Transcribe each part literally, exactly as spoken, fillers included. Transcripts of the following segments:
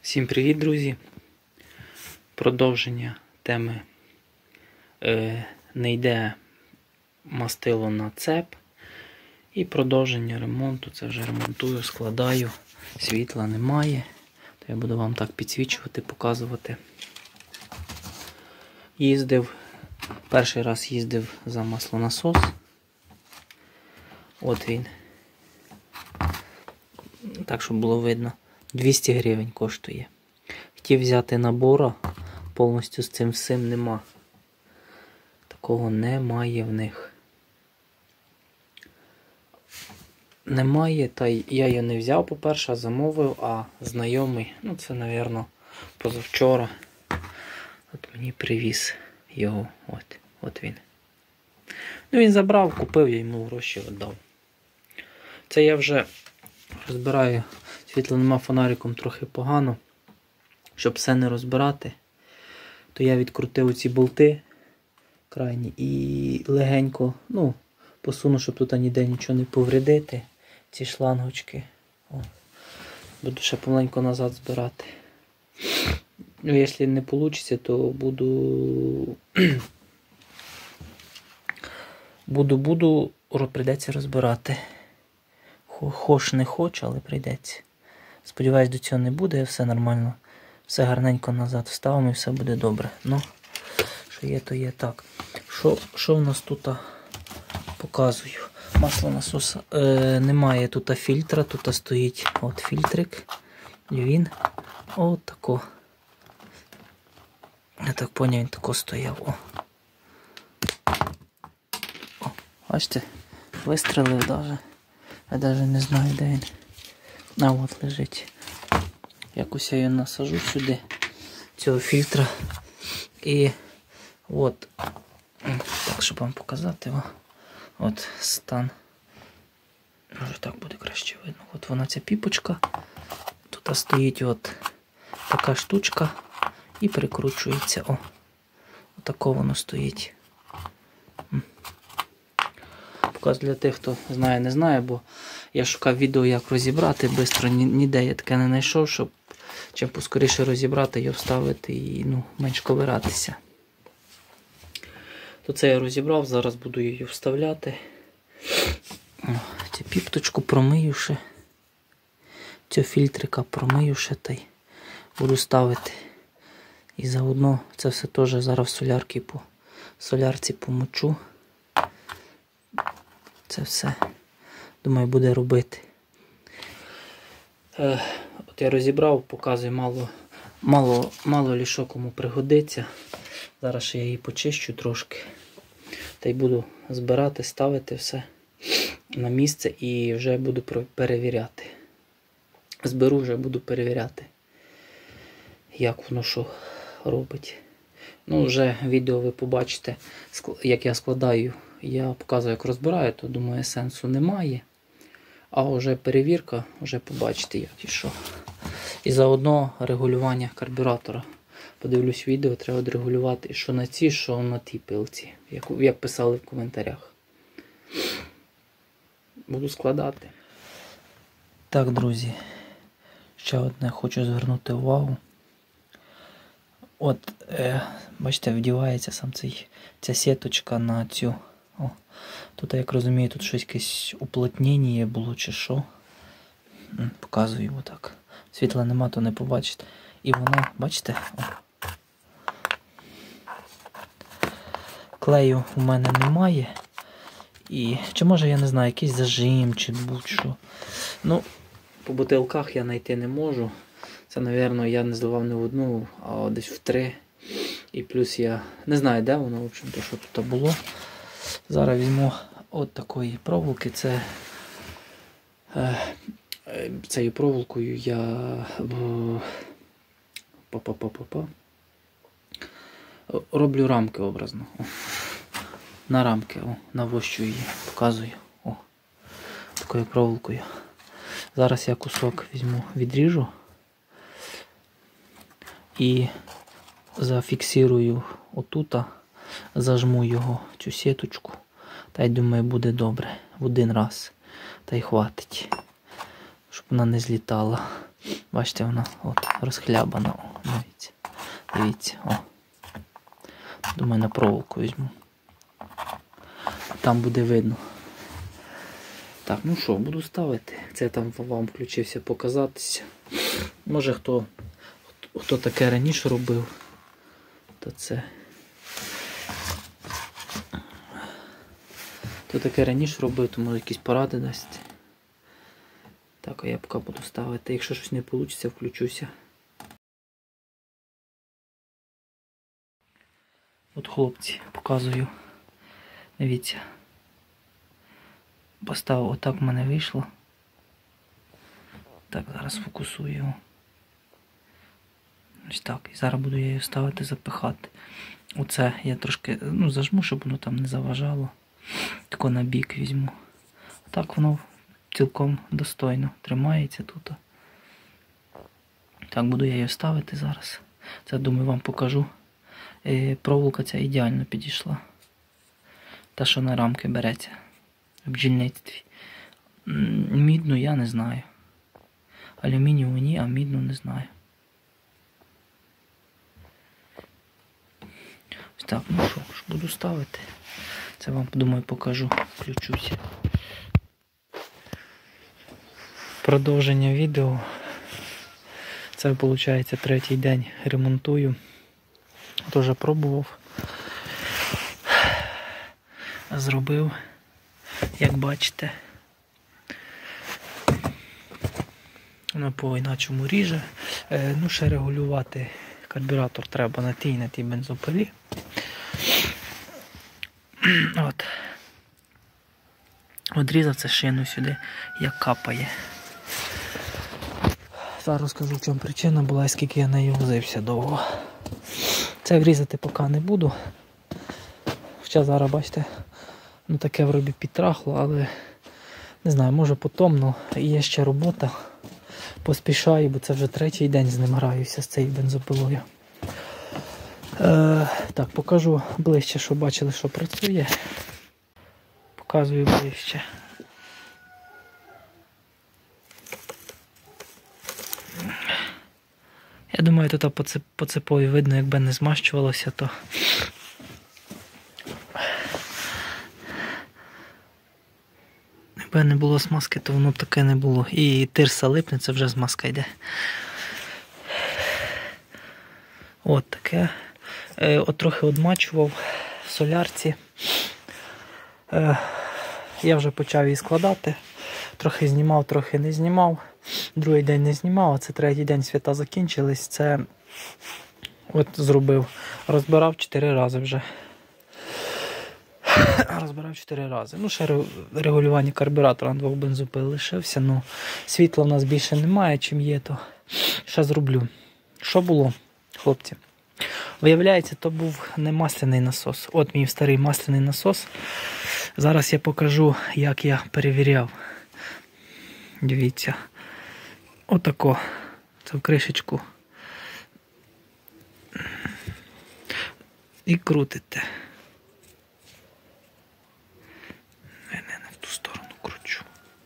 Всім привіт, друзі! Продовження теми е, не йде мастило на цеп. І продовження ремонту. Це вже ремонтую, складаю. Світла немає. То я буду вам так підсвічувати, показувати. Їздив, перший раз їздив за маслонасос. От він. Так, щоб було видно. двісті гривень коштує. Хотів взяти набора, повністю з цим всім нема. Такого немає в них. Немає, та й я його не взяв, по-перше, а замовив, а знайомий, ну це, мабуть, позавчора, от мені привіз його, от, от він. Ну він забрав, купив, я йому гроші віддав. Це я вже розбираю. Світла нема, фонариком трохи погано. Щоб все не розбирати, то я відкрутив ці болти крайні і легенько, ну, посуну, щоб тут ніде нічого не повредити. Ці шлангочки. О. Буду ще помаленько назад збирати. Ну, якщо не вийде, то буду... буду, буду, прийдеться розбирати. Хоч не хочу, але прийдеться. Сподіваюсь, до цього не буде, все нормально. Все гарненько назад вставимо і все буде добре. Ну, що є, то є так. Що, що в нас тут показую? Маслонасос. Е, немає тут фільтра, тут стоїть от фільтрик. І він от тако. Я так поняв, він тако стояв. О. О, бачите? Вистрелив навіть. Я навіть не знаю, де він. А от лежить. Якось я його насажу сюди, цього фільтра. І от, так, щоб вам показати, о, от стан. Може так буде краще видно. От вона, ця піпочка. Тут стоїть от така штучка і прикручується. О, отако воно стоїть. Показую для тих, хто знає, не знає, бо я шукав відео, як розібрати швидко, ніде я таке не знайшов, щоб чим поскоріше розібрати, його вставити і, ну, менш ковиратися. То це я розібрав, зараз буду її вставляти. Цю піпточку промию ще. Цю фільтрика промию ще та й буду ставити. І заодно це все теж зараз в солярки по солярці помочу. Це все, думаю, буде робити. Е, от я розібрав, показую, мало, мало, мало лі що кому пригодиться. Зараз ще я її почищу трошки. Та й буду збирати, ставити все на місце і вже буду перевіряти. Зберу, вже буду перевіряти, як воно що робить. Ну, вже відео ви побачите, як я складаю. Я показую, як розбираю, то, думаю, сенсу немає. А вже перевірка, вже побачите, як і що. І заодно регулювання карбюратора. Подивлюсь відео, треба регулювати, що на цій, що на тій пилці. Як, як писали в коментарях. Буду складати. Так, друзі. Ще одне хочу звернути увагу. От, е, бачите, вдівається сам цей, ця сіточка на цю. О, тут, як розумію, тут щось якесь уплотнення було чи що. Показую отак. Світла нема, то не побачите. І воно, бачите? О. Клею у мене немає. І, чи може, я не знаю, якийсь зажим, чи будь-що. Ну, по бутилках я знайти не можу. Це, мабуть, я не зливав не в одну, а десь в три. І плюс я не знаю, де воно, в общем-то, що тут було. Зараз візьму от такої проволоки. Це, е, цією проволокою я па-па-па-па-па. роблю рамки образно. О. На рамки, о, навощую її, показую. О, такою проволокою. Зараз я кусок візьму, відріжу і зафіксирую отута, зажму його, цю сіточку, та й думаю, буде добре в один раз, та й хватить, щоб вона не злітала. Бачите, вона от розхлябана. О, дивіться. Дивіться, о. Думаю, на проволоку візьму. Там буде видно. Так, ну що, буду ставити. Це там вам включився показатися. Може хто, хто, хто таке раніше робив, то це... Хто таке раніше робив, то може якісь поради дасть. Так, а я поки буду ставити. Якщо щось не вийде, включуся. От, хлопці, показую. Дивіться. Поставив, отак в мене вийшло. Так, зараз фокусую його. Ось так. І зараз буду я її ставити, запихати. Оце я трошки, ну, зажму, щоб воно там не заважало. Тако на бік візьму. Так воно цілком достойно тримається тут. Так, буду я її ставити зараз. Це, думаю, вам покажу. І проволока ця ідеально підійшла. Та, що на рамки береться. В бджільництві. Мідну я не знаю. Алюмінієву ні, а мідну не знаю. Ось так, ну що ж, буду ставити. Це вам, думаю, покажу. Включуся. Продовження відео. Це, виходить, третій день ремонтую. Теж пробував. Зробив, як бачите. Воно по-іначому ріже. Е, ну, ще регулювати карбюратор треба на тій, на тій бензопилі. От. Одрізав це шину сюди, як капає. Зараз розкажу, в чому причина була і скільки я нею возився довго. Це врізати поки не буду. Хоча зараз, бачите, ну таке вроді підтрахло, але не знаю, може потім, ну є ще робота. Поспішаю, бо це вже третій день з ним граюся, з цією бензопилою. Е, так, покажу ближче, щоб бачили, що працює. Показую ближче. Я думаю, тут по, цеп, по цепові видно, якби не змащувалося, то якби не було смазки, то воно б таке не було. І тирса липне, це вже змазка йде. От таке. Е, от трохи одмачував в солярці. Е, я вже почав її складати. Трохи знімав, трохи не знімав. Другий день не знімав, а це третій день свята закінчились. Це от зробив. Розбирав чотири рази вже. Розбирав чотири рази. Ну, ще регулювання карбюратора на двох бензопил лишився. Ну, світла в нас більше немає, чим є, то ще зроблю. Що було, хлопці? Виявляється, то був не масляний насос. От мій старий масляний насос. Зараз я покажу, як я перевіряв. Дивіться. Отако. Це в кришечку. І крутите. Не, не, не в ту сторону кручу.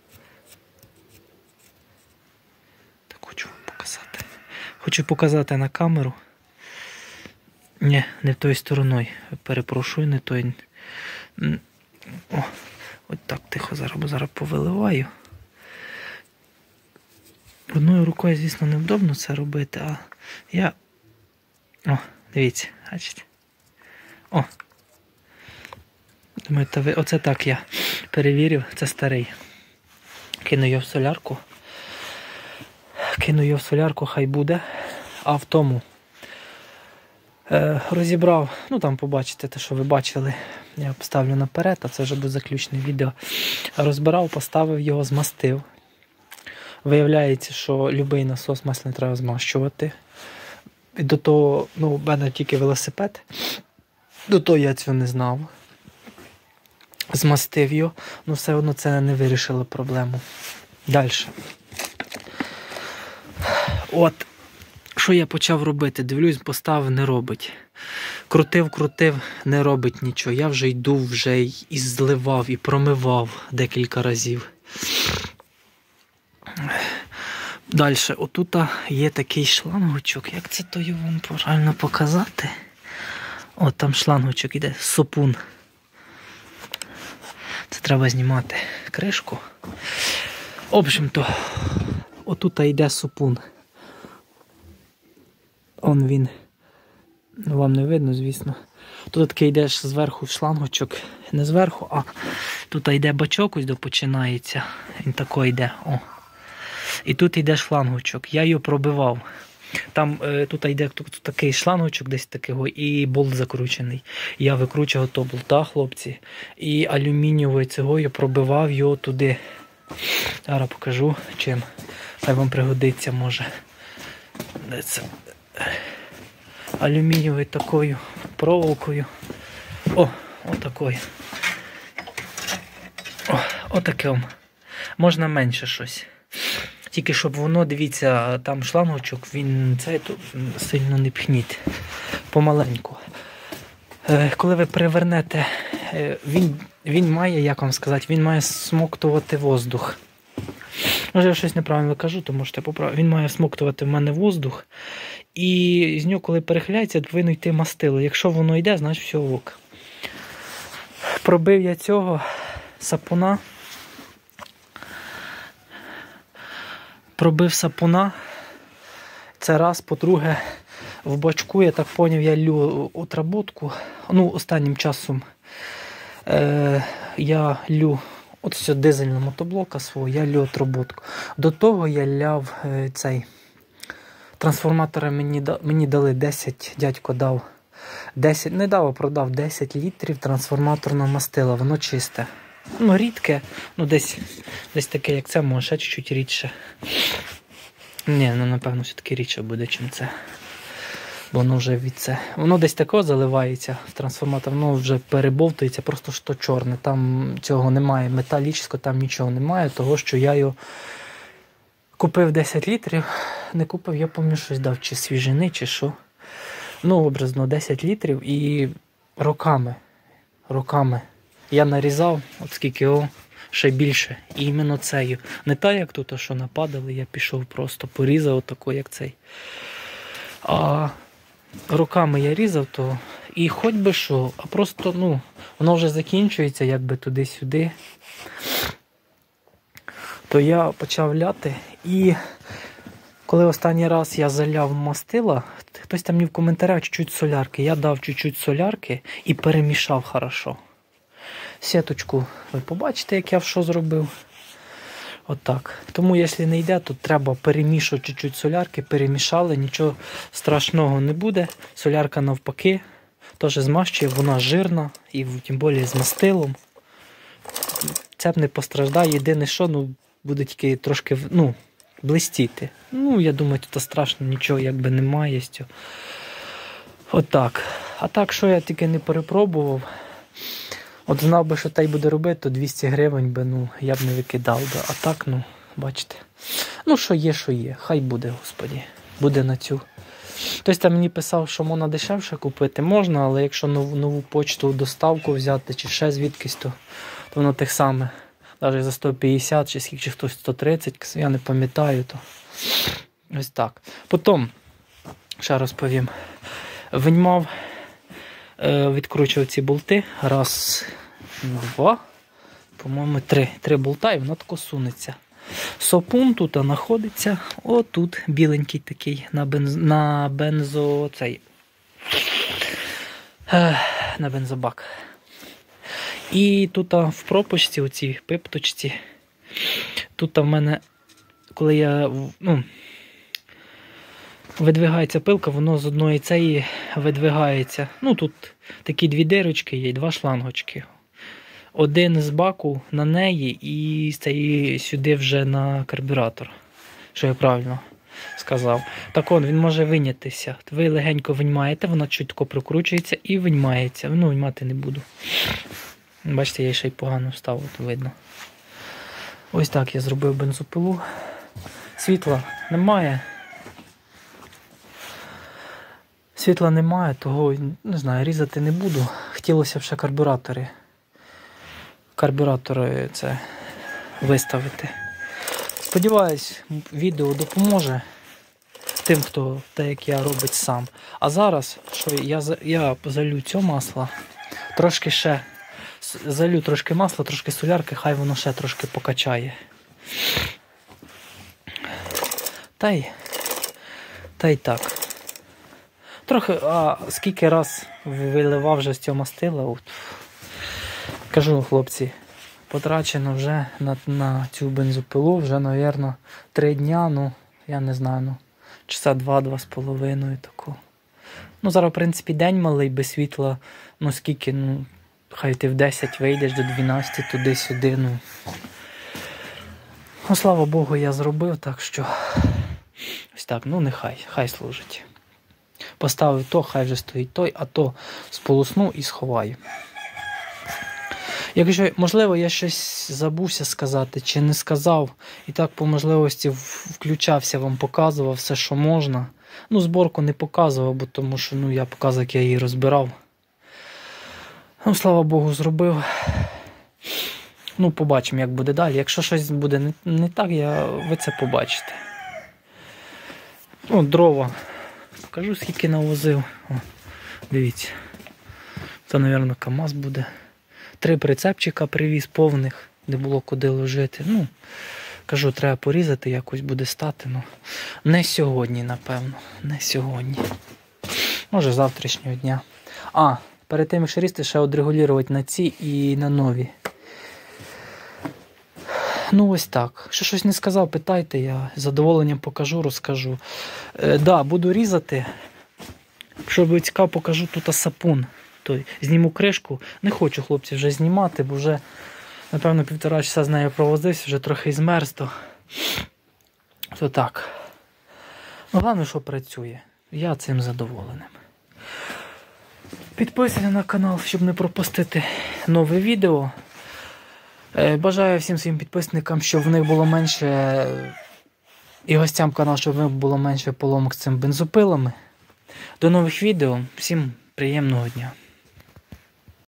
Так хочу вам показати. Хочу показати на камеру. Ні, не тою стороною. Перепрошую, не той. О, от так тихо зараз, бо зараз повиливаю. Одною рукою, звісно, невдобно це робити, а я... О, дивіться, бачите? О! Думаю, ви... Оце так я перевірив, це старий. Кину його в солярку. Кину його в солярку, хай буде. А в тому е, розібрав, ну там побачите те, що ви бачили. Я поставлю наперед, а це вже буде заключне відео. Розбирав, поставив його, змастив. Виявляється, що будь-який насос масляний треба змащувати. І до того, ну, в мене тільки велосипед. До того я цього не знав. Змастив його, але все одно це не вирішило проблему. Далі. От, що я почав робити? Дивлюсь, поставив, не робить. Крутив, крутив, не робить нічого. Я вже йду, вже і зливав, і промивав декілька разів. Далі, отут є такий шлангочок. Як це то його вам правильно показати? О, там шлангочок іде, сопун. Це треба знімати кришку. В общем-то, отут йде сопун. Он він. Вам не видно, звісно. Тут такий йдеш зверху шлангочок. Не зверху, а тут йде бачок, ось починається. Він такий йде. О. І тут йде шлангочок. Я його пробивав. Там е, тут йде тут такий шлангочок, десь такого, і болт закручений. Я викручував то болта, хлопці. І алюмінієвою цього я пробивав його туди. Зараз покажу чим. Хай вам пригодиться, може. Де це? Алюмінієвою такою проволокою. О, отакою. О, отаким. Можна менше щось. Тільки щоб воно, дивіться, там шлангочок, він цей тут сильно не пхніть. Помаленьку. Е, коли ви перевернете, е, він, він має, як вам сказати, він має смоктувати воздух. Може я щось неправильно кажу, то можете поправити. Він має смоктувати в мене воздух. І з нього, коли перехиляється, повинно йти мастило. Якщо воно йде, значить все ок. Пробив я цього сапуна. Пробив сапуна. Це раз, по-друге, в бачку, я так зрозумів, я лю отработку. Ну, останнім часом е, я лю от все дизельного мотоблока свого, я лю отработку. До того я ляв е, цей трансформатора, мені, мені дали десять, дядько дав десять, не дав, а продав десять літрів трансформаторного мастила, воно чисте. Ну, рідке, ну десь, десь таке, як це, може, ще чуть-чуть рідше. Ні, ну напевно все-таки рідше буде, чим це. Бо воно вже від це. Воно десь тако заливається в трансформатор, воно вже перебовтується, просто що чорне. Там цього немає, металічного там нічого немає, того що я його купив десять літрів, не купив, я пам'ятаю, щось дав, чи свіжини, чи що. Ну, образно, десять літрів і роками, роками. Я нарізав, от скільки, о, ще більше. І іменно цею. Не так, як тут, що нападали, я пішов просто порізав отако, як цей. А руками я різав, то і хоч би що, а просто, ну, воно вже закінчується, якби туди-сюди. То я почав ляти, і коли останній раз я заляв мастила, хтось там мені в коментарях чуть-чуть солярки, я дав чуть-чуть солярки і перемішав хорошо. Сіточку ви побачите, як я що зробив. Отак. Тому, якщо не йде, то треба перемішати чуть-чуть солярки, перемішали, нічого страшного не буде. Солярка навпаки, теж змащує, вона жирна, і тим більше з мастилом. Цеп не постраждає, єдине що, ну, буде тільки трошки, ну, блистіти. Ну, я думаю, тут страшно, нічого якби немає. Отак. А так, що я тільки не перепробував. От знав би, що той буде робити, то двісті гривень би, ну, я б не викидав би. А так, ну, бачите. Ну, що є, що є. Хай буде, господі. Буде на цю. Хтось там мені писав, що можна дешевше купити. Можна, але якщо нову, нову почту, доставку взяти, чи ще звідкись, то, то воно тих саме. Навіть за сто п'ятдесят, чи скільки, чи хтось сто тридцять, я не пам'ятаю, то ось так. Потім, ще розповім, виймав, відкручував ці болти. Раз, два, по-моєму, три. Три болта, і воно тако сунеться. Сопун тут знаходиться, отут, біленький такий, на, бенз... на бензо... цей... на бензобак. І тут в пропочці, у цій пипточці, тут в мене, коли я, ну, видвигається пилка, воно з одної цієї видвигається. Ну, тут такі дві дирочки є, два шлангочки. Один з баку на неї і з цієї сюди вже на карбюратор. Що я правильно сказав. Так он, він може винятися. Ви легенько виймаєте, вона чутко прокручується і виймається. Ну, виймати не буду. Бачите, я ще й погано встав, от видно. Ось так я зробив бензопилу. Світла немає. Світла немає, того, не знаю, різати не буду. Хотілося б ще карбюратори. Карбюратори це виставити. Сподіваюсь, відео допоможе тим, хто те, як я, робить сам. А зараз, що я, я залю цього масла, трошки ще залю трошки масла, трошки солярки, хай воно ще трошки покачає. Та й, та й так. Трохи, а скільки раз виливав вже з цього мастила, от. Кажу, хлопці, потрачено вже на, на цю бензопилу, вже, мабуть, три дня, ну, я не знаю, ну, часа два-два з половиною таку. Ну, зараз, в принципі, день малий, без світла, ну, скільки, ну, хай ти в десять вийдеш, до дванадцяти, туди-сюди, ну. Ну, слава Богу, я зробив, так що, ось так, ну, нехай, хай служить. Поставив то, хай вже стоїть той, а то сполосну і сховаю. Якщо, можливо, я щось забувся сказати, чи не сказав, і так по можливості включався, вам показував все, що можна. Ну, зборку не показував, бо тому що, ну, я показував, як я її розбирав. Ну, слава Богу, зробив. Ну, побачимо, як буде далі. Якщо щось буде не, не так, я, ви це побачите. О, дрова. Покажу, скільки навозив. О, дивіться. Це, мабуть, КАМАЗ буде. Три прицепчика привіз повних, де було куди ложити. Ну, кажу, треба порізати, якось буде стати. Ну, не сьогодні, напевно. Не сьогодні. Може, завтрашнього дня. А, перед тим, як різти, ще отрегулювати на ці і на нові. Ну, ось так. Якщо щось не сказав, питайте, я з задоволенням покажу, розкажу. Е, да, буду різати. Якщо ви цікаво, покажу тут сапун. Той, зніму кришку. Не хочу, хлопці, вже знімати, бо вже, напевно, півтора часа з нею провозився, вже трохи змерз, то, то так. Ну, головне, що працює. Я цим задоволеним. Підписуйтесь на канал, щоб не пропустити нове відео. Бажаю всім своїм підписникам, щоб в них було менше, і гостям каналу, щоб в них було менше поломок з цими бензопилами. До нових відео. Всім приємного дня.